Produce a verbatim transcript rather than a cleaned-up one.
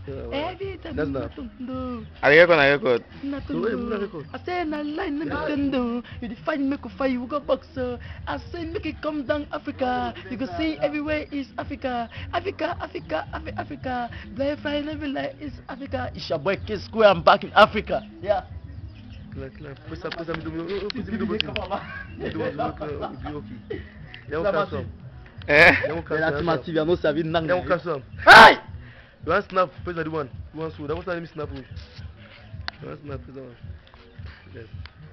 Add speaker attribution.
Speaker 1: Every time
Speaker 2: That's not.
Speaker 1: Natundo.
Speaker 3: I record, I record.
Speaker 1: Natundo. I say na line Natundo. You define make a fight, you go boxer. I say make it come down Africa. You can see everywhere is Africa. Africa, Africa, Africa, Africa. Black flying everywhere is Africa. It's your boy K Square. I'm back in Africa. Yeah.
Speaker 2: Put some, put some, put some, put some, put some,
Speaker 3: Eh?
Speaker 1: L'alternative, non, ça vient de
Speaker 2: Don't catch some.
Speaker 1: Hey!
Speaker 2: You want snap? Press the one. You want so. That was time me snap. You want snap? Press the one. Yes.